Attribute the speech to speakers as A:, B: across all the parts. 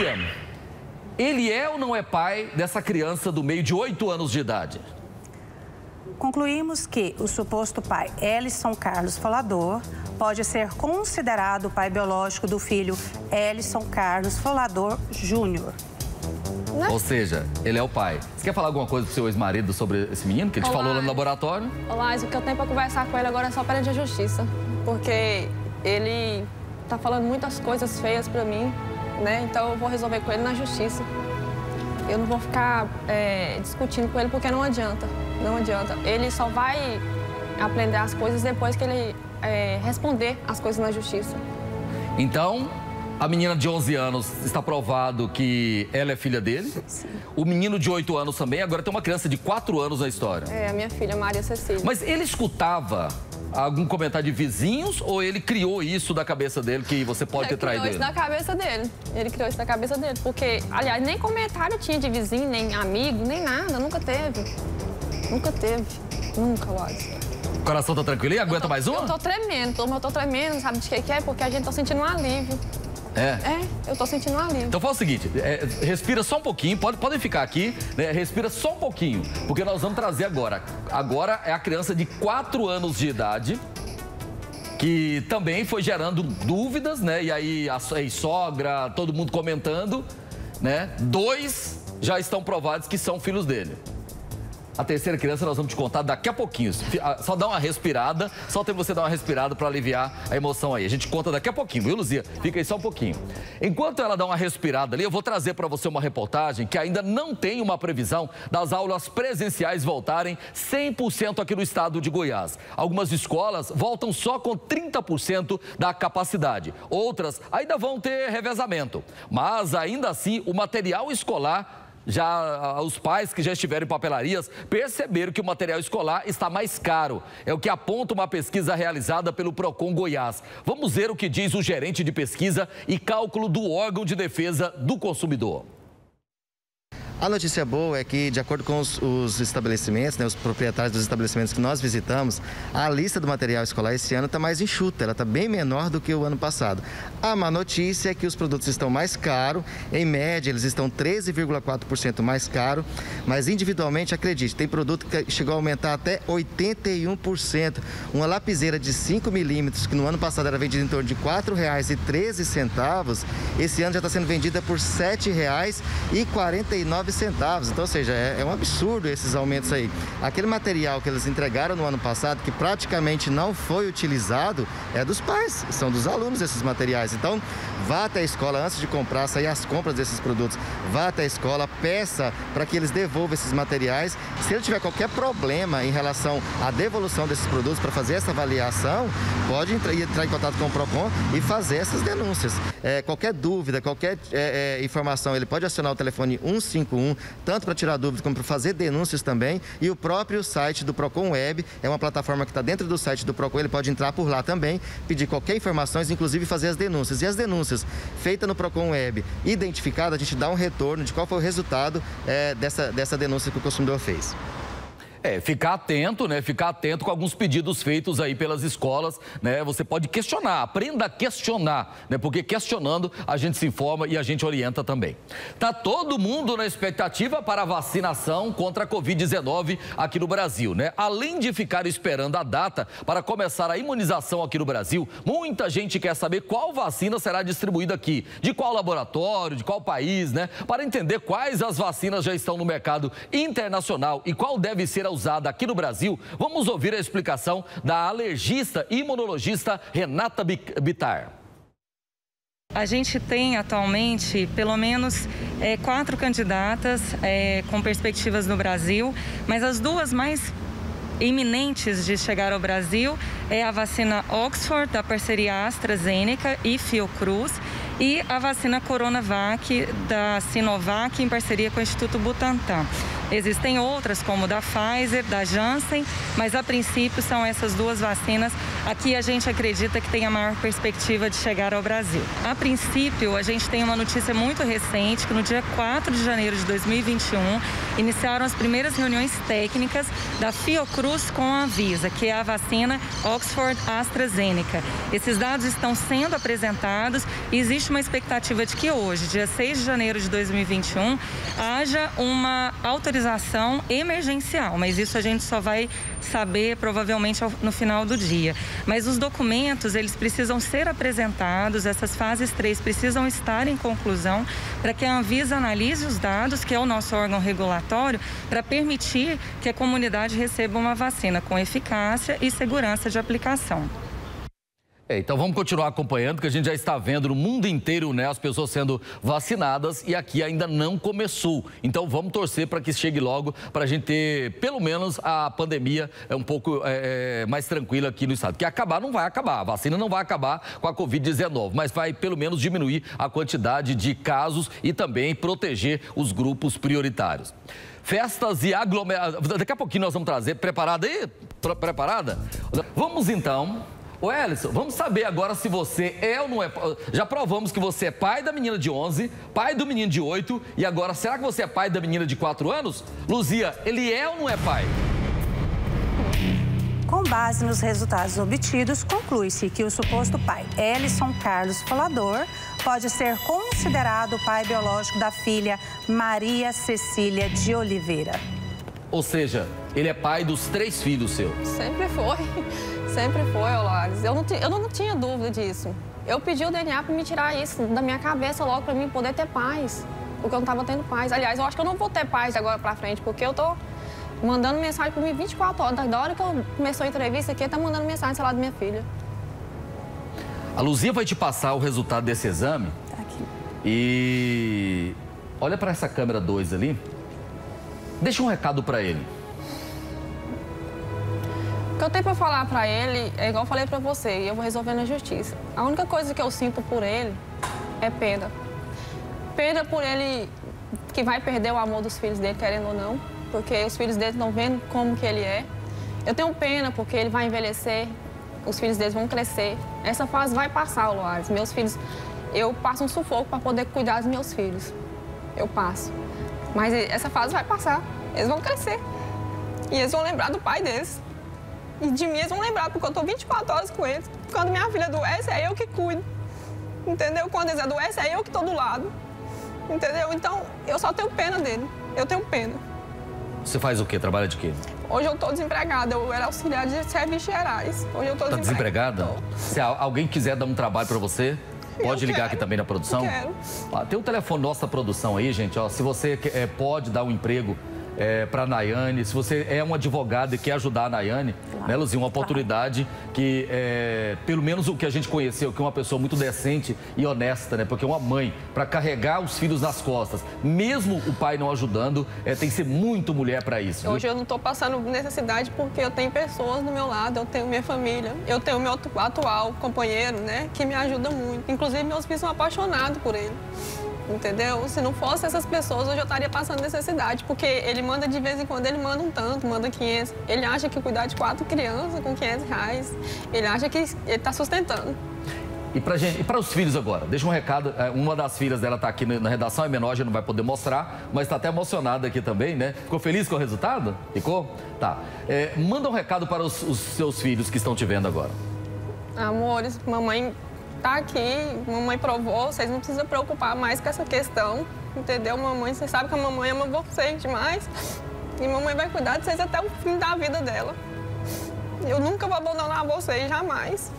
A: Luzia, ele é ou não é pai dessa criança do meio de 8 anos de idade?
B: Concluímos que o suposto pai, Ellison Carlos Folador, pode ser considerado o pai biológico do filho Ellison Carlos Folador Júnior.
A: Ou seja, ele é o pai. Você quer falar alguma coisa pro seu ex-marido sobre esse menino que ele te falou lá no laboratório?
C: Olá, o que eu tenho pra conversar com ele agora é só perante a justiça. Porque ele tá falando muitas coisas feias pra mim, né? Então eu vou resolver com ele na justiça. Eu não vou ficar discutindo com ele porque não adianta. Não adianta. Ele só vai aprender as coisas depois que ele responder as coisas na justiça.
A: Então, a menina de 11 anos, está provado que ela é filha dele?
C: Sim.
A: O menino de 8 anos também, agora tem uma criança de 4 anos na história.
C: É, a minha filha, Maria Cecília.
A: Mas ele escutava algum comentário de vizinhos ou ele criou isso da cabeça dele, que você pode ter traído ele?
C: Ele criou isso da cabeça dele. Ele criou isso da cabeça dele. Porque, aliás, nem comentário tinha de vizinho, nem amigo, nem nada. Nunca teve. Nunca teve. Nunca, lógico.
A: O coração tá tranquilo e aguenta mais uma?
C: Eu tô tremendo, turma. Eu tô tremendo, sabe de que é? Porque a gente tá sentindo um alívio. Eu tô sentindo um alívio.
A: Então faz o seguinte, respira só um pouquinho, podem ficar aqui, né? Respira só um pouquinho, porque nós vamos trazer agora. Agora é a criança de 4 anos de idade, que também foi gerando dúvidas, né? E aí a sogra, todo mundo comentando, né? 2 já estão provados que são filhos dele. A terceira criança nós vamos te contar daqui a pouquinho. Só dá uma respirada, só tem você dar uma respirada para aliviar a emoção aí. A gente conta daqui a pouquinho, viu, Luzia? Fica aí só um pouquinho. Enquanto ela dá uma respirada ali, eu vou trazer para você uma reportagem que ainda não tem uma previsão das aulas presenciais voltarem 100% aqui no estado de Goiás. Algumas escolas voltam só com 30% da capacidade. Outras ainda vão ter revezamento. Mas ainda assim, o material escolar, os pais que já estiveram em papelarias perceberam que o material escolar está mais caro. É o que aponta uma pesquisa realizada pelo Procon Goiás. Vamos ver o que diz o gerente de pesquisa e cálculo do órgão de defesa do consumidor.
D: A notícia boa é que, de acordo com os estabelecimentos, né, os proprietários dos estabelecimentos que nós visitamos, a lista do material escolar esse ano está mais enxuta, ela está bem menor do que o ano passado. A má notícia é que os produtos estão mais caros, em média eles estão 13,4% mais caros, mas individualmente, acredite, tem produto que chegou a aumentar até 81%. Uma lapiseira de 5 milímetros, que no ano passado era vendida em torno de R$ 4,13, esse ano já está sendo vendida por R$ 7,49. Então, ou seja, é um absurdo esses aumentos aí. Aquele material que eles entregaram no ano passado, que praticamente não foi utilizado, é dos pais, são dos alunos esses materiais. Então, vá até a escola antes de comprar, sair as compras desses produtos, vá até a escola, peça para que eles devolvam esses materiais. Se ele tiver qualquer problema em relação à devolução desses produtos para fazer essa avaliação, pode entrar em contato com o Procon e fazer essas denúncias. Qualquer dúvida, qualquer informação, ele pode acionar o telefone 151, tanto para tirar dúvidas como para fazer denúncias também. E o próprio site do Procon Web é uma plataforma que está dentro do site do Procon, ele pode entrar por lá também, pedir qualquer informação, inclusive fazer as denúncias. E as denúncias feitas no Procon Web, identificada, a gente dá um retorno de qual foi o resultado dessa denúncia que o consumidor fez.
A: Ficar atento, né? Ficar atento com alguns pedidos feitos aí pelas escolas, né? Você pode questionar, aprenda a questionar, né? Porque questionando a gente se informa e a gente orienta também. Tá todo mundo na expectativa para a vacinação contra a Covid-19 aqui no Brasil, né? Além de ficar esperando a data para começar a imunização aqui no Brasil, muita gente quer saber qual vacina será distribuída aqui, de qual laboratório, de qual país, né? Para entender quais as vacinas já estão no mercado internacional e qual deve ser usada aqui no Brasil, vamos ouvir a explicação da alergista e imunologista Renata Bittar.
E: A gente tem atualmente pelo menos 4 candidatas com perspectivas no Brasil, mas as duas mais iminentes de chegar ao Brasil é a vacina Oxford, da parceria AstraZeneca e Fiocruz, e a vacina Coronavac, da Sinovac, em parceria com o Instituto Butantan. Existem outras, como da Pfizer, da Janssen, mas a princípio são essas duas vacinas. Aqui a gente acredita que tem a maior perspectiva de chegar ao Brasil. A princípio, a gente tem uma notícia muito recente, que no dia 4 de janeiro de 2021, iniciaram as primeiras reuniões técnicas da Fiocruz com a Anvisa, que é a vacina Oxford-AstraZeneca. Esses dados estão sendo apresentados e existe uma expectativa de que hoje, dia 6 de janeiro de 2021, haja uma autorização emergencial, mas isso a gente só vai saber provavelmente no final do dia. Mas os documentos, eles precisam ser apresentados, essas fases 3 precisam estar em conclusão para que a Anvisa analise os dados, que é o nosso órgão regulatório, para permitir que a comunidade receba uma vacina com eficácia e segurança de aplicação.
A: Então vamos continuar acompanhando, que a gente já está vendo no mundo inteiro, né, as pessoas sendo vacinadas e aqui ainda não começou. Então vamos torcer para que chegue logo, para a gente ter pelo menos a pandemia um pouco mais tranquila aqui no estado. Que acabar não vai acabar, a vacina não vai acabar com a Covid-19, mas vai pelo menos diminuir a quantidade de casos e também proteger os grupos prioritários. Festas e aglomerações. Daqui a pouquinho nós vamos trazer. Preparada aí? Preparada? Vamos então. Ô, Ellison, vamos saber agora se você é ou não é... Já provamos que você é pai da menina de 11, pai do menino de 8, e agora, será que você é pai da menina de 4 anos? Luzia, ele é ou não é pai?
B: Com base nos resultados obtidos, conclui-se que o suposto pai, Ellison Carlos Folador, pode ser considerado o pai biológico da filha Maria Cecília de Oliveira.
A: Ou seja, ele é pai dos 3 filhos seus.
C: Sempre foi. Sempre foi, Olares. Eu não tinha dúvida disso. Eu pedi o DNA para me tirar isso da minha cabeça logo, para mim poder ter paz. Porque eu não estava tendo paz. Aliás, eu acho que eu não vou ter paz de agora para frente, porque eu tô mandando mensagem para mim 24 horas. Da hora que eu começou a entrevista aqui, tá mandando mensagem, sei lá, da minha filha.
A: A Luzia vai te passar o resultado desse exame.
B: Tá aqui.
A: E olha para essa câmera 2 ali. Deixa um recado para ele.
C: O que eu tenho para falar para ele é igual eu falei para você, e eu vou resolver na justiça. A única coisa que eu sinto por ele é pena. Pena por ele que vai perder o amor dos filhos dele, querendo ou não, porque os filhos dele estão vendo como que ele é. Eu tenho pena porque ele vai envelhecer, os filhos dele vão crescer. Essa fase vai passar, Loares. Meus filhos, eu passo um sufoco para poder cuidar dos meus filhos. Eu passo. Mas essa fase vai passar. Eles vão crescer. E eles vão lembrar do pai deles. E de mim eles vão lembrar, porque eu tô 24 horas com eles. Quando minha filha adoece, é eu que cuido. Entendeu? Quando eles adoecem, é eu que tô do lado. Entendeu? Então, eu só tenho pena dele. Eu tenho pena.
A: Você faz o quê? Trabalha de quê?
C: Hoje eu tô desempregada. Eu era auxiliar de serviços gerais. Hoje eu tô
A: desempregada. Tá desempregada? Se alguém quiser dar um trabalho para você, pode ligar aqui também na produção?
C: Eu quero.
A: Tem um telefone nosso da produção aí, gente. Ó, se você pode dar um emprego para a Nayane, se você é um advogado e quer ajudar a Nayane, claro, né, Luzia, uma oportunidade que, pelo menos o que a gente conheceu, que é uma pessoa muito decente e honesta, né? Porque uma mãe, para carregar os filhos nas costas, mesmo o pai não ajudando, tem que ser muito mulher para isso.
C: Hoje eu não estou passando necessidade porque eu tenho pessoas do meu lado, eu tenho minha família, eu tenho meu atual companheiro, né, que me ajuda muito. Inclusive, meus filhos são apaixonados por ele. Entendeu? Se não fosse essas pessoas, hoje eu estaria passando necessidade, porque ele manda de vez em quando, ele manda um tanto, manda 500. Ele acha que cuidar de 4 crianças com R$500, ele acha que ele está sustentando.
A: E para os filhos agora, deixa um recado, uma das filhas dela está aqui na redação, é menor, já não vai poder mostrar, mas está até emocionada aqui também, né? Ficou feliz com o resultado? Ficou? Tá. Manda um recado para os seus filhos que estão te vendo agora.
C: Amores, mamãe tá aqui, mamãe provou, vocês não precisam preocupar mais com essa questão, entendeu, mamãe? Vocês sabem que a mamãe ama vocês demais e mamãe vai cuidar de vocês até o fim da vida dela. Eu nunca vou abandonar vocês, jamais.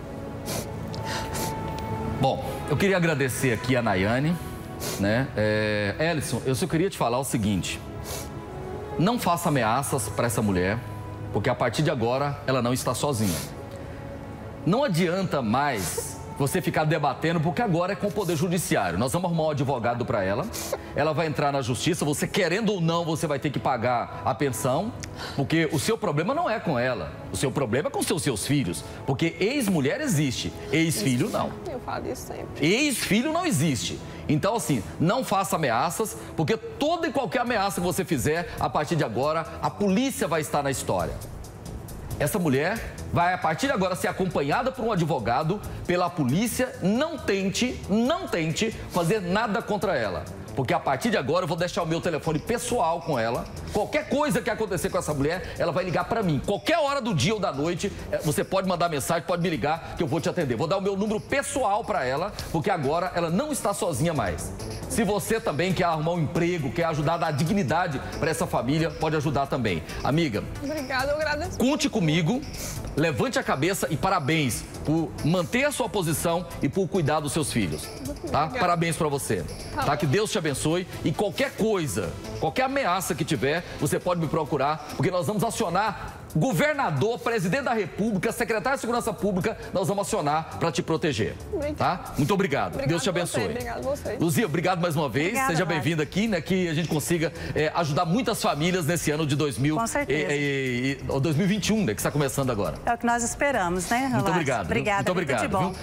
A: Bom, eu queria agradecer aqui a Nayane, né? Ellison, eu só queria te falar o seguinte, não faça ameaças para essa mulher, porque a partir de agora ela não está sozinha. Não adianta mais você ficar debatendo, porque agora é com o Poder Judiciário. Nós vamos arrumar um advogado para ela, ela vai entrar na justiça, você querendo ou não, você vai ter que pagar a pensão, porque o seu problema não é com ela, o seu problema é com seus filhos, porque ex-mulher existe, ex-filho não.
C: Eu falo isso sempre.
A: Ex-filho não existe. Então, assim, não faça ameaças, porque toda e qualquer ameaça que você fizer, a partir de agora, a polícia vai estar na história. Essa mulher vai, a partir de agora, ser acompanhada por um advogado, pela polícia. Não tente fazer nada contra ela. Porque a partir de agora eu vou deixar o meu telefone pessoal com ela. Qualquer coisa que acontecer com essa mulher, ela vai ligar para mim. Qualquer hora do dia ou da noite, você pode mandar mensagem, pode me ligar que eu vou te atender. Vou dar o meu número pessoal para ela, porque agora ela não está sozinha mais. Se você também quer arrumar um emprego, quer ajudar a dar dignidade para essa família, pode ajudar também. Amiga,
C: obrigada, eu agradeço.
A: Conte comigo, levante a cabeça e parabéns por manter a sua posição e por cuidar dos seus filhos, tá? Obrigada. Parabéns para você, tá? Que Deus te abençoe e qualquer coisa, qualquer ameaça que tiver, você pode me procurar, porque nós vamos acionar governador, presidente da República, secretário de Segurança Pública, nós vamos acionar para te proteger, tá? Muito obrigado. Deus te abençoe.
C: Obrigado você.
A: Luzia, obrigado mais uma vez. Obrigada, seja bem-vinda aqui, né? Que a gente consiga ajudar muitas famílias nesse ano de 2021, né? Que está começando agora.
B: É o que nós esperamos, né, Relatos?
A: Muito obrigado.
B: Obrigada.
A: Muito obrigado.